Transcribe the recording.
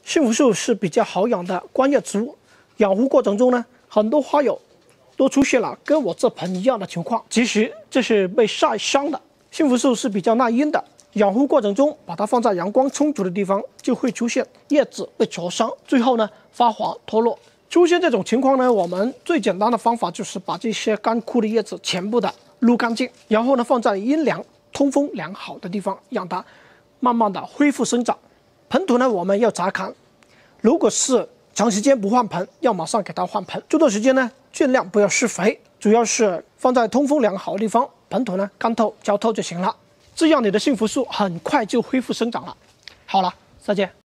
幸福树是比较好养的观叶植物，养护过程中呢，很多花友都出现了跟我这盆一样的情况。其实这是被晒伤的。幸福树是比较耐阴的，养护过程中把它放在阳光充足的地方，就会出现叶子被灼伤，最后呢发黄脱落。出现这种情况呢，我们最简单的方法就是把这些干枯的叶子全部的撸干净，然后呢放在阴凉、通风良好的地方，让它慢慢的恢复生长。盆土呢，我们要杂砍。如果是长时间不换盆，要马上给它换盆。这段时间呢，尽量不要施肥，主要是放在通风良好的地方，盆土呢干透、浇透就行了。这样你的幸福树很快就恢复生长了。好了，再见。